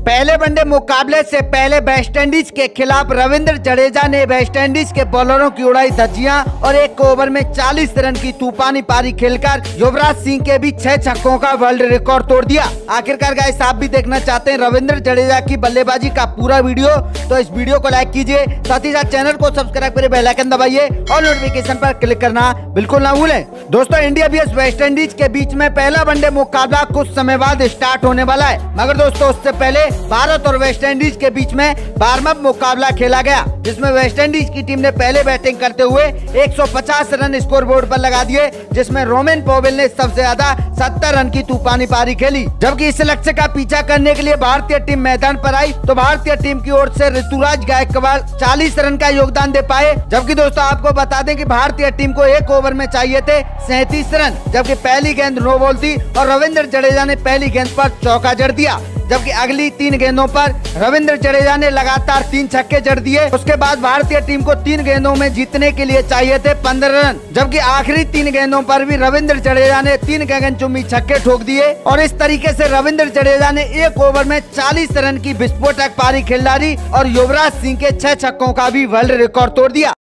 पहले वनडे मुकाबले से पहले वेस्टइंडीज के खिलाफ रविंद्र जडेजा ने वेस्टइंडीज के बॉलरों की उड़ाई धज्जियां और एक ओवर में 40 रन की तूफानी पारी खेलकर युवराज सिंह के भी 6 छक्कों का वर्ल्ड रिकॉर्ड तोड़ दिया। आखिरकार गाइस, आप भी देखना चाहते हैं रविंद्र जडेजा की बल्लेबाजी का पूरा वीडियो, तो इस वीडियो को लाइक कीजिए, साथ ही साथ चैनल को सब्सक्राइब करिए, बेल आइकन दबाइए और नोटिफिकेशन पर क्लिक करना बिल्कुल ना भूलें। दोस्तों, इंडिया vs वेस्टइंडीज के बीच में पहला वनडे मुकाबला कुछ समय बाद स्टार्ट होने वाला है, मगर दोस्तों उससे पहले भारत और वेस्टइंडीज के बीच में 12वां मुकाबला खेला गया, जिसमें वेस्टइंडीज की टीम ने पहले बैटिंग करते हुए 150 रन स्कोर बोर्ड पर लगा दिए, जिसमें रोमेन पोवेल ने सबसे ज्यादा 70 रन की तूफानी पारी खेली। जबकि इस लक्ष्य का पीछा करने के लिए भारतीय टीम मैदान पर आई तो भारतीय टीम की ओर से ऋतुराज गायकवाड़ 40 रन का योगदान दे पाए। जबकि दोस्तों आपको बता दें कि भारतीय टीम को एक ओवर में चाहिए थे 37 रन, जबकि पहली गेंद नो बॉल थी और रविंद्र जडेजा ने पहली गेंद पर चौका जड़ दिया। जबकि अगली 3 गेंदों पर रविंद्र जडेजा ने लगातार 3 छक्के जड़ दिए। उसके बाद भारतीय टीम को 3 गेंदों में जीतने के लिए चाहिए थे 15 रन, जबकि आखिरी 3 गेंदों पर भी रविंद्र जडेजा ने 3 गगनचुंबी छक्के ठोक दिए और इस तरीके से रविंद्र जडेजा ने एक ओवर में 40 रन की विस्फोटक पारी खेल डाली और युवराज सिंह के 6 छक्कों का भी वर्ल्ड रिकॉर्ड तोड़ दिया।